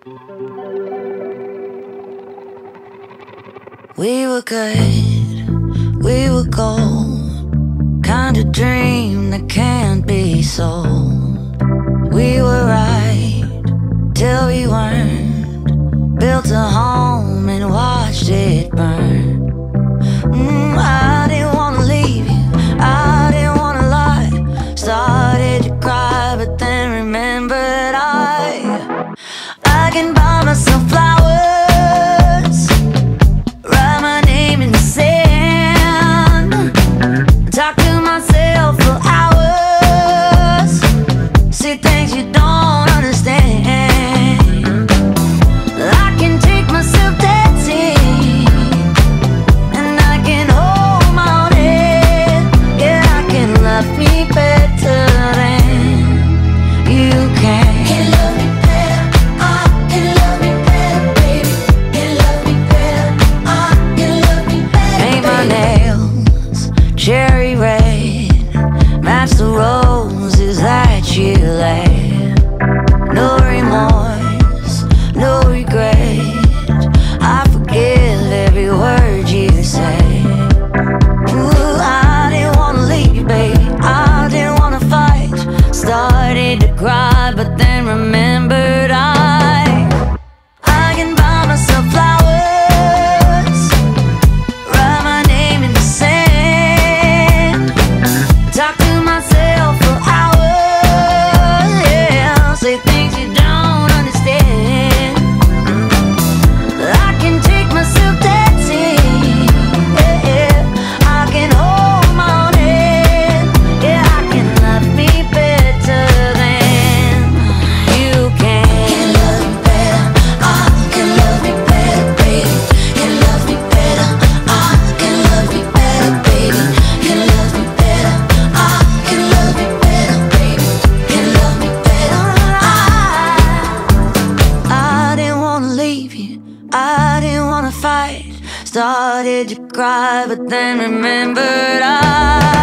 We were good, we were gold, kind of dream that can't be sold. We were right till we weren't, built a home and watched it burn. I didn't wanna leave you, I didn't wanna lie. Started to cry, but then remembered I can buy myself flowers, write my name in the sand, talk to myself for hours, see things you don't understand. I can take myself dancing, and I can hold my own head. Yeah, I can love me better than you can. Can love me better, I can love me better, baby. Can love me better, I can love me better. Paint my nails cherry red, match the roses that you laid. No remorse, no regret, I forgive every word you say. Ooh, I didn't wanna leave you, baby, I didn't wanna fight. Started to cry, but then remembered I can buy myself flowers, write my name in the sand, talk to myself for hours, yeah, say things you don't understand. I can take myself dancing, yeah, I can hold my own head. Yeah, I can love me better than you can. Can love me better, I can love me better, baby. Can love me better, I can love me better, baby. Can love me better, I can love me better, baby. Can love me better, I didn't wanna leave you, I didn't wanna fight. Started to cry, but then remembered